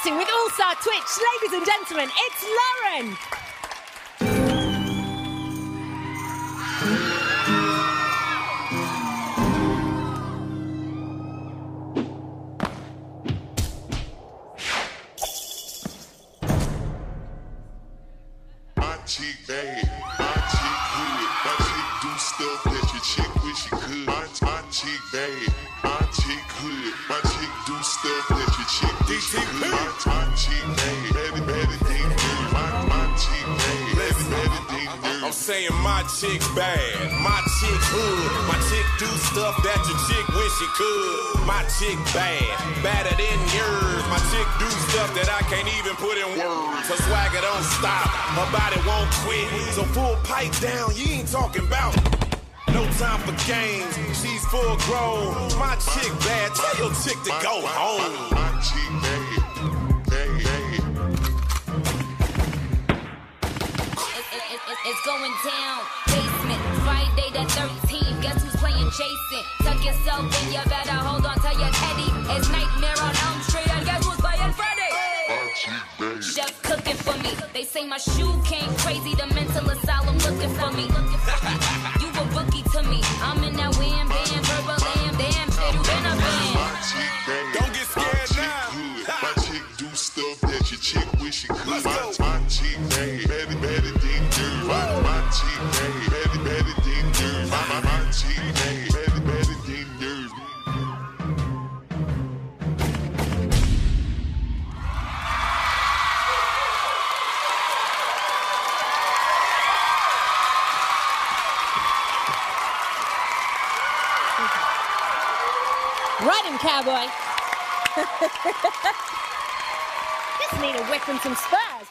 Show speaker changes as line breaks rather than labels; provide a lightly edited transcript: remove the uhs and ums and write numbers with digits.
dancing with All-Star Twitch. Ladies and gentlemen, it's Lauren.
My chick bad, my chick good, my chick do stuff that your chick wish she could. My chick bad, my chick good, my chick do stuff that your chick wish she could. My chick bad, better than you. My chick bad, better than you.
I'm saying my chick bad, my chick hood, my chick do stuff that your chick wish she could. My chick bad, badder than yours. My chick do stuff that I can't even put in words. Her swagger don't stop, her body won't quit. So full pipe down, you ain't talking about. No time for games, she's full grown. My chick bad, tell your chick to go home.
My chick bad, bad.
It's going down, basement, Friday the 13th. Guess who's playing Jason? Tuck yourself in, you better hold on to your teddy. It's Nightmare on Elm Street, and guess who's playing Freddy?
My chick bad.
Chef cooking for me. They say my shoe came crazy, the mental asylum looking for me. You a rookie to me. I'm in that wham bam, purple lamb, damn shit, you been a band.
My chick bad.
Don't get scared now.
My chick do stuff that your chick wish she could. My chick bad, better than you. My chick bad, better than you. My chick bad, better than you.
Ride him, cowboy. Just need a whip and some spurs.